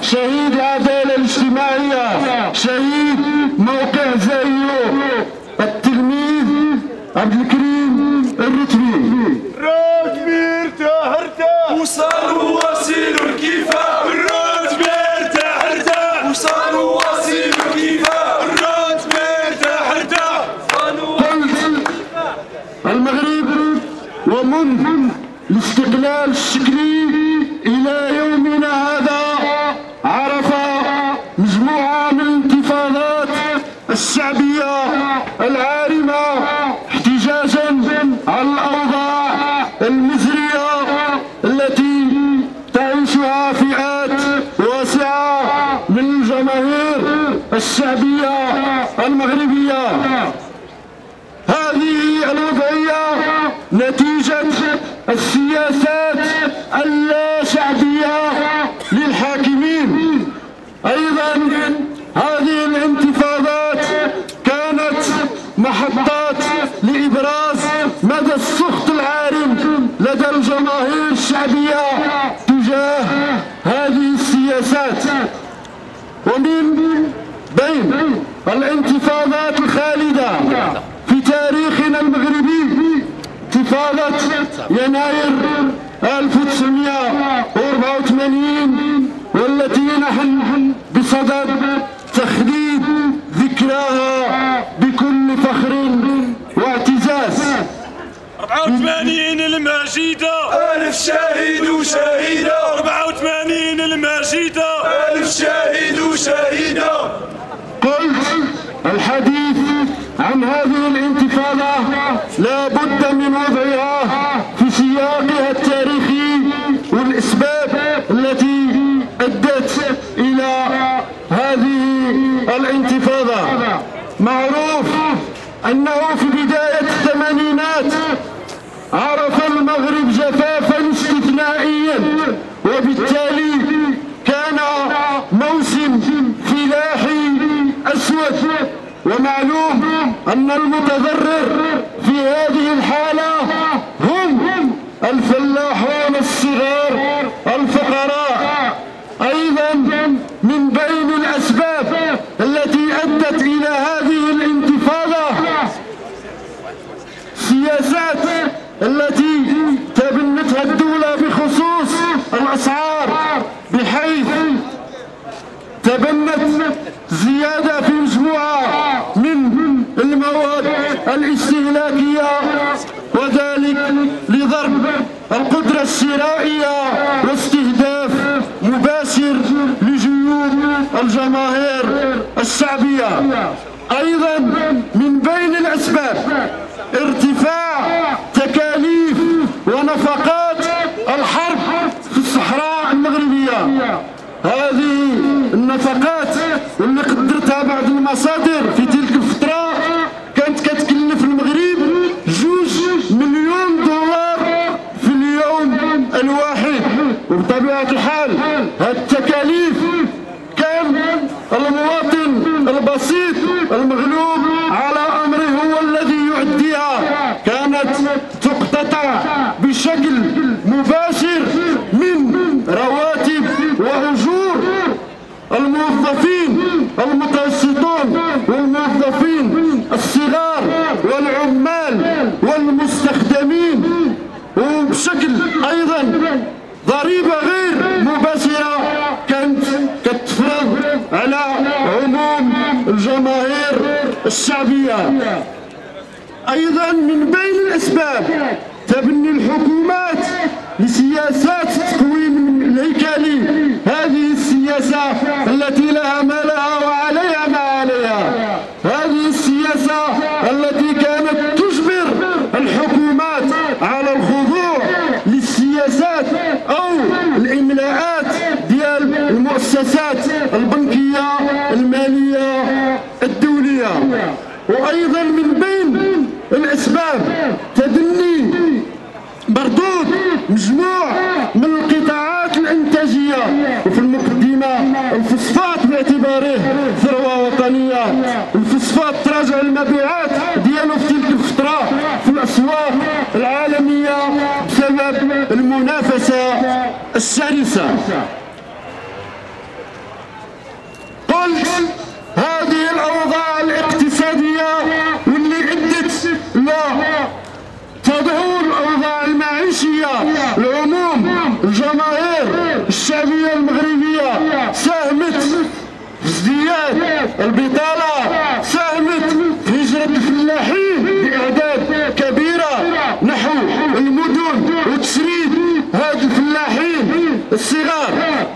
شهيد العدالة الاجتماعية، شهيد موقع زايو، التلميذ عبد الكريم الرتبي. الراتبي ارتاح وصار وصيل الكفاح. الراتبي ارتاح وصار وصيل الكفاح. الراتبي ارتاح قلت المغرب ومنذ الاستقلال الشكلي إلى يومنا هذا عرف مجموعة من الانتفاضات الشعبية العارمة احتجاجا على الأوضاع المزرية التي تعيشها فئات واسعة من الجماهير الشعبية المغربية. هذه الوضعية نتيجة السياسات اللا شعبية للحاكمين. أيضا هذه الانتفاضات كانت محطات لإبراز مدى السخط العارم لدى الجماهير الشعبية تجاه هذه السياسات. ومن بين الانتفاضات الخالدة في تاريخنا المغربي انتفاضة يناير 1984 والتي نحن بصدد تخليد ذكراها بكل فخر واعتزاز. 84 المجيدة، ألف شهيد وشهيدة. 84 المجيدة، ألف شهيد وشهيدة. قلت الحديث عن هذه الانتفاضة لا بد من وضعها في سياقها التاريخي والأسباب التي أدت إلى هذه الانتفاضة. معروف أنه في بداية الثمانينات عرف المغرب جفافا استثنائيا، وبالتالي كان موسم فلاحي أسود. ومعلوم أن المتضرر في هذه الحالة هم الفلاحون الصغار الفقراء. أيضا من بين الأسباب التي أدت إلى هذه الانتفاضة سياسات التي تبنتها الدولة بخصوص الأسعار، بحيث تبنت زيادة في مجموعة من المواد الاستهلاكية، وذلك لضرب القدرة الشرائية واستهداف مباشر لجيوب الجماهير الشعبية. أيضا من بين الأسباب ارتفاع تكاليف ونفقات الحرب في الصحراء المغربية. هذه النفقات اللي قدرتها بعض المصادر في تلك الفترة كانت كتكلف المغرب 2 مليون دولار في اليوم الواحد. وبطبيعة الحال هذه التكاليف كان المواطن البسيط المغلوب على أمره هو الذي يؤديها. كانت تقتطع بشكل مباشر من رواتب وأجور الموظفين المتوسطون والموظفين الصغار والعمال والمستخدمين، وبشكل أيضا ضريبة غير مباشرة كانت كتفرض على عموم الجماهير الشعبية. أيضا من بين الأسباب تبني الحكومات لسياسات التقويم الهيكلي، هذه السياسة التي لها ما لها وعليها ما عليها. هذه السياسة التي كانت تجبر الحكومات على الخضوع للسياسات أو الإملاءات ديال المؤسسات البنكية المالية الدولية. وأيضا من بين الأسباب تبني مردود مجموع من القطاعات الإنتاجية، وفي المقدمة الفوسفات باعتباره ثروة وطنية. الفوسفات تراجع المبيعات ديالو في تلك الفترة في الأسواق العالمية بسبب المنافسة الشرسة. البطالة ساهمت في هجرة الفلاحين بأعداد كبيرة نحو المدن وتشريد هاد الفلاحين الصغار.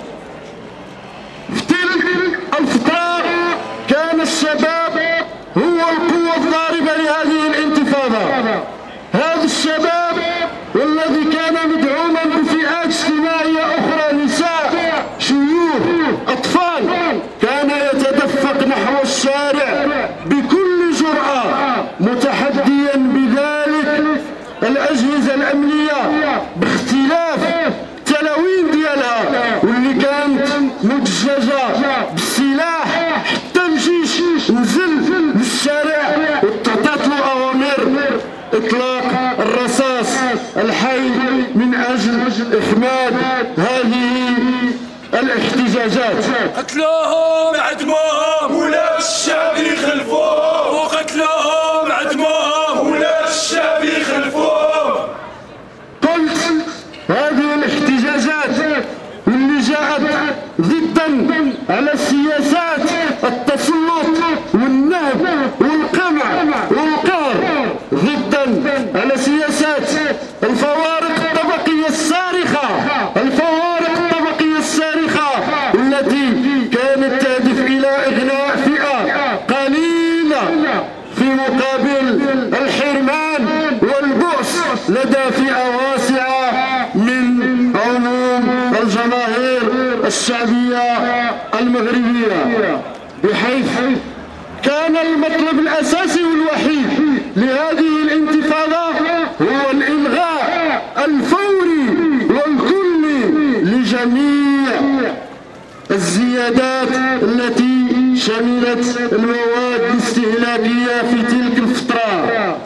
في تلك الفترة كان الشباب هو القوة الضاربة لهذه الانتفاضة. هذا الشباب والذي كان مدعوما بفئات اجتماعية أخرى، نساء، شيوخ، أطفال، كان يتدفق نحو الشارع بكل جرأة، متحديا بذلك الأجهزة الأمنية باختلاف التلاوين ديالها واللي كانت مدججة بالسلاح. حتى الجيش نزل للشارع وتعطات له أوامر إطلاق الرصاص الحي من أجل إخماد هذه الاحتجاجات. قتلوهم عدموهم ولا الشعب يخلفوهم، وقتلوهم عدموهم ولا الشعب يخلفوهم. قلت هذه الاحتجاجات اللي جاءت ضدا على السياسات التسلط والنهب والقمع والقهر، ضدا على سياسات الفوارق الطبقية الصارخة، الفوارق الطبقية الصارخة التي كانت تهدف إلى إغناء فئة قليلة في مقابل الحرمان والبؤس لدى فئة واسعة من عموم الجماهير الشعبية المغربية، بحيث كان المطلب الأساسي والوحيد لهذه الانتفاضة هو الإلغاء الفوري والكلي لجميع الزيادات التي شملت المواد الاستهلاكية في تلك الفترة.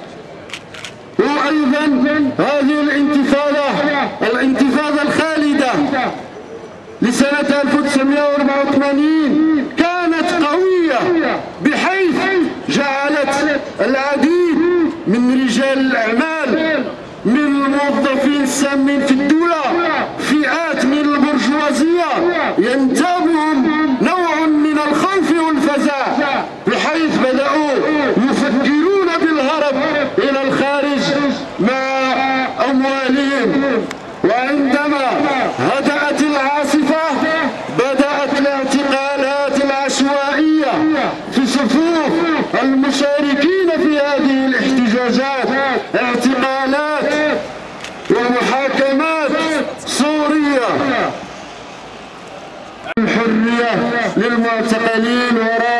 وأيضا هذه الانتفاضة الخالدة لسنة 1984 كانت قوية، بحيث جعلت العديد من رجال الأعمال، من الموظفين السامين في الدولة، فئات من البرجوازية ينتابهم نوع من الخوف والفزع، بحيث بدأوا يفكرون بالهرب إلى الخارج مع أموالهم. وعندما هدأت العاصفة بدأت الاعتقالات العشوائية في صفوف المشاركين في هذه الاحتجاجات، اعتقالات ومحاكمات صورية. الحرية للمعتقلين وراء